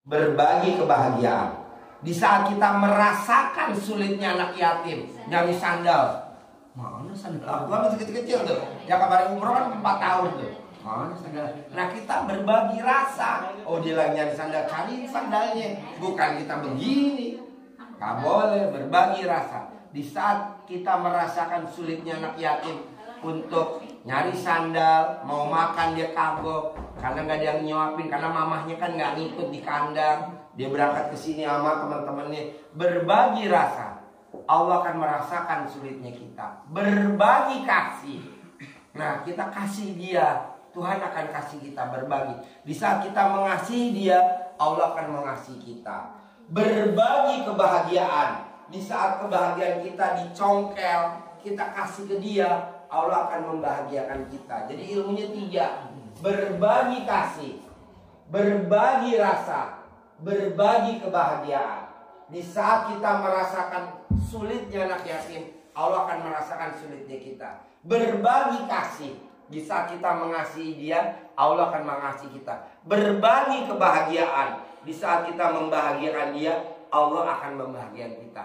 berbagi kebahagiaan. Di saat kita merasakan sulitnya anak yatim nyari sandal, mana sandal aku kan masih kecil-kecil tuh, yang kemarin umroh kan 4 tahun tuh, mana sandal. Nah kita berbagi rasa, oh dia lagi nyari sandal, cari sandalnya, bukan kita begini. Gak boleh, berbagi rasa. Di saat kita merasakan sulitnya anak yatim untuk nyari sandal, mau makan dia kagok karena nggak ada yang nyuapin, karena mamahnya kan nggak ngikut di kandang, dia berangkat ke sini sama teman-temannya. Berbagi rasa, Allah akan merasakan sulitnya kita. Berbagi kasih, nah kita kasih dia, Tuhan akan kasih kita. Berbagi, di saat kita mengasihi dia, Allah akan mengasihi kita. Berbagi kebahagiaan, di saat kebahagiaan kita dicongkel, kita kasih ke dia, Allah akan membahagiakan kita. Jadi ilmunya 3. Berbagi kasih, berbagi rasa, berbagi kebahagiaan. Di saat kita merasakan sulitnya anak yatim, Allah akan merasakan sulitnya kita. Berbagi kasih, di saat kita mengasihi dia, Allah akan mengasihi kita. Berbagi kebahagiaan, di saat kita membahagiakan dia, Allah akan membahagiakan kita.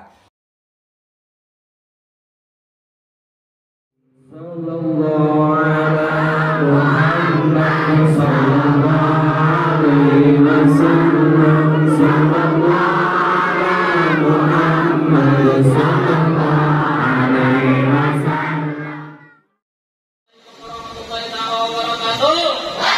Sallallahu alaihi Muhammad sallallahu alaihi wasallam. Sallallahu alaihi Muhammad sallallahu alaihi wasallam. Warahmatullahi wabarakatuh.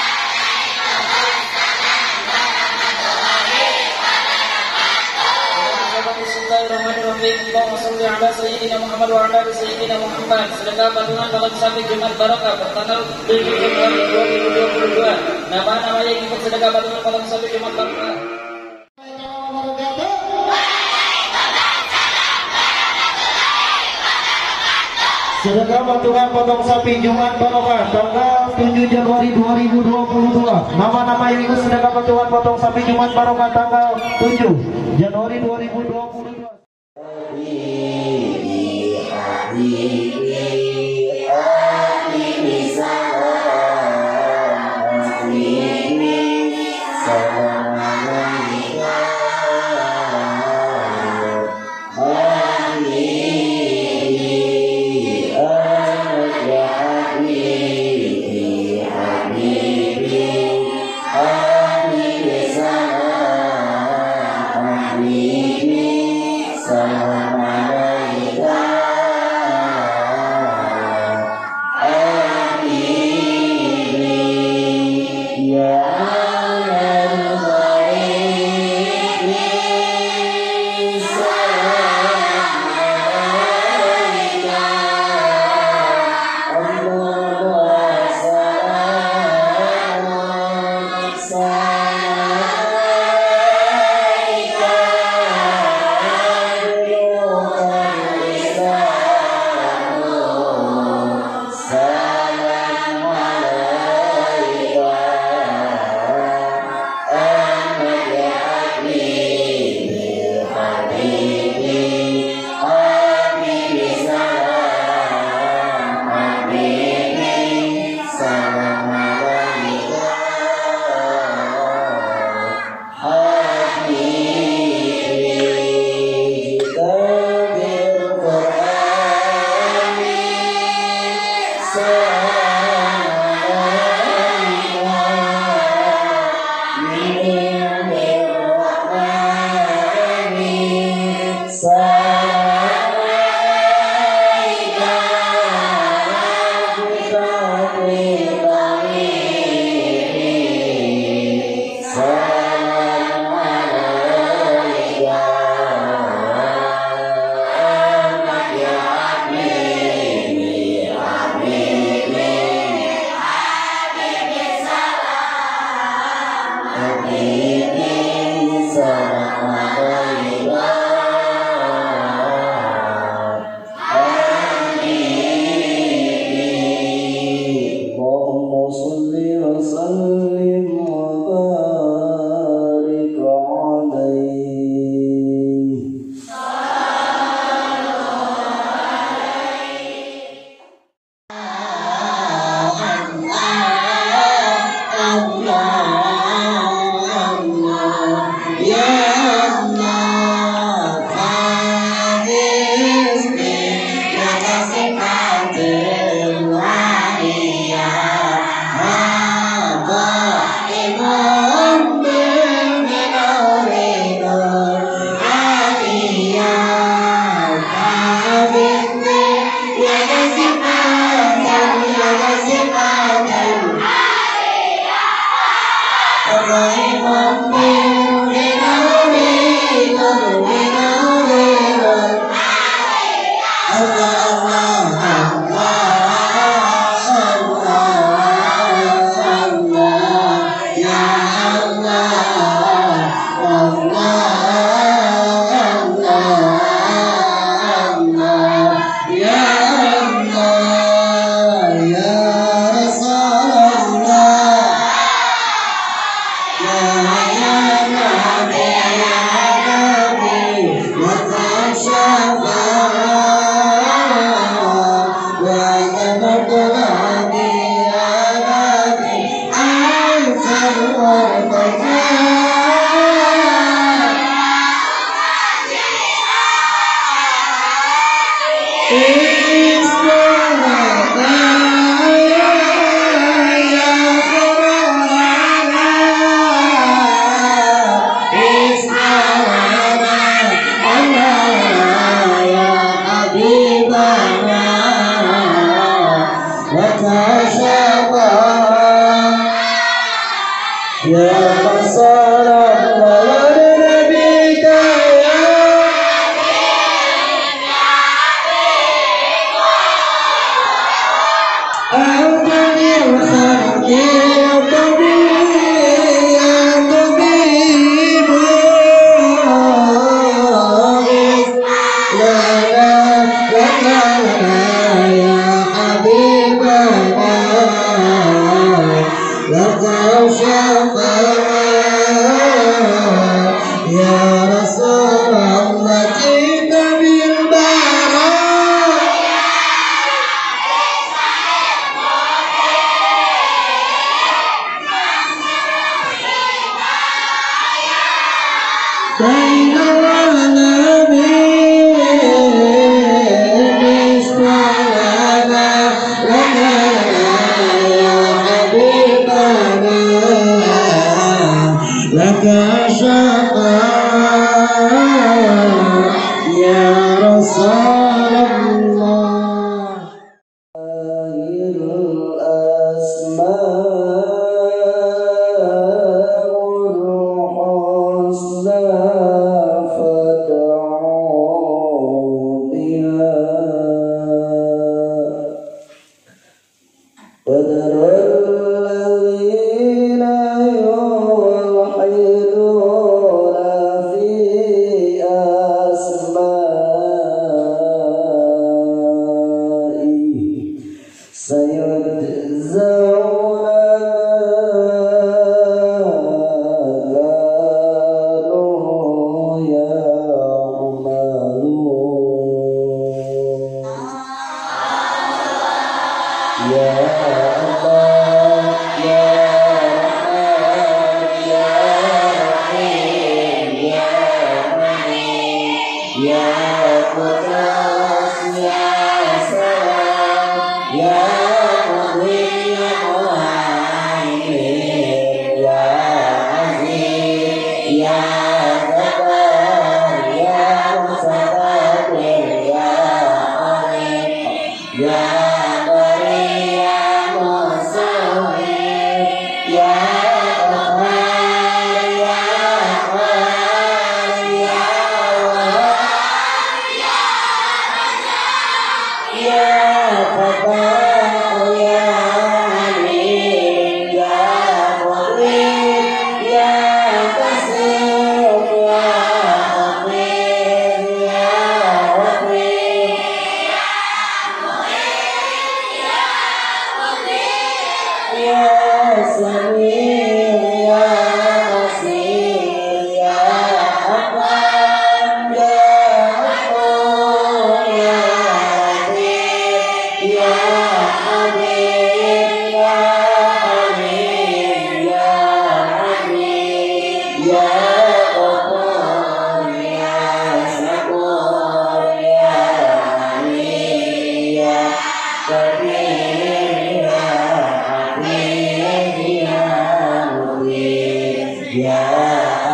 Bismillahirrahmanirrahim. Allahumma shalli ala sayyidina Muhammad wa ala ali sayyidina Muhammad. Sedekah patungan malam sapi Jumat Barokah bertanggal 7 Februari 2022. Nama-nama yang ikut sedekah patungan malam sapi Jumat Barokah. Sedekah patungan potong sapi Jumat Barokah tanggal 7 Januari 2022. Nama-nama yang ikut sedekah patungan potong sapi Jumat Barokah tanggal 7 Januari 2022.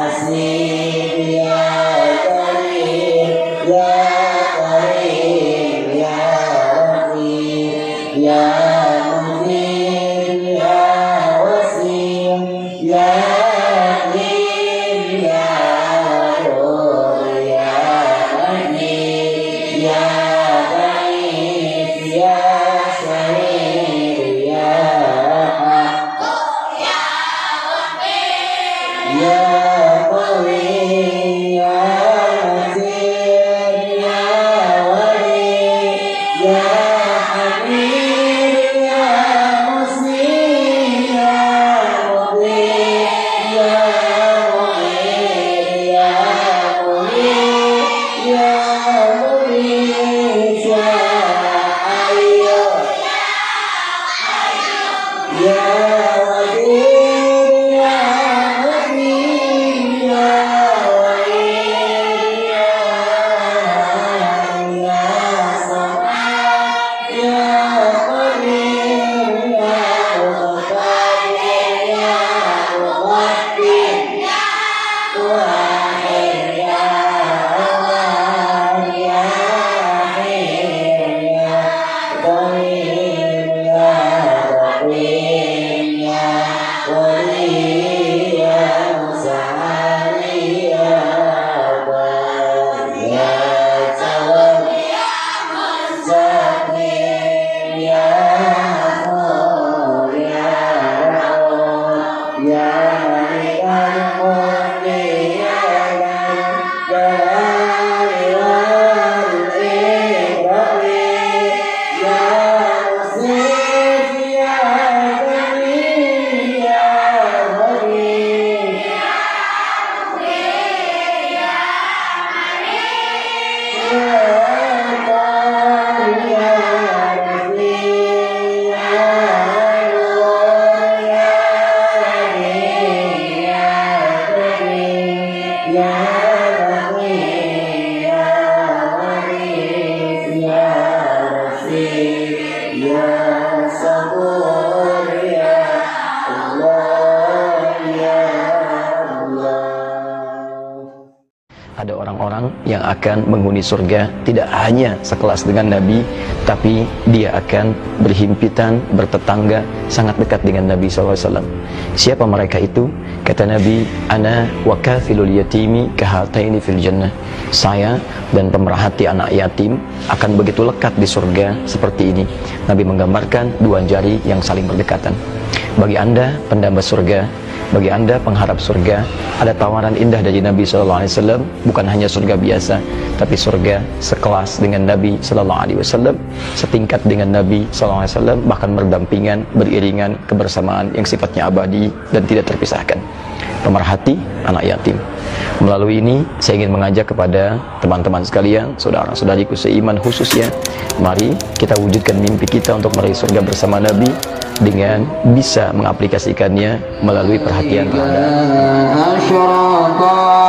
Ada orang-orang yang akan menghuni surga tidak hanya sekelas dengan Nabi, tapi dia akan berhimpitan, bertetangga, sangat dekat dengan Nabi SAW. Siapa mereka itu? Kata Nabi, Ana wa kathilul yatimi kahataini fil jannah. Saya dan pemerhati anak yatim akan begitu lekat di surga seperti ini. Nabi menggambarkan dua jari yang saling berdekatan. Bagi Anda pendamba surga, bagi Anda pengharap surga, ada tawaran indah dari Nabi SAW. Bukan hanya surga biasa, tapi surga sekelas dengan Nabi SAW, setingkat dengan Nabi SAW, bahkan berdampingan, beriringan, kebersamaan yang sifatnya abadi dan tidak terpisahkan. Pemerhati anak yatim. Melalui ini saya ingin mengajak kepada teman-teman sekalian, saudara-saudariku seiman khususnya, mari kita wujudkan mimpi kita untuk meraih surga bersama Nabi dengan bisa mengaplikasikannya melalui perhatian terhadap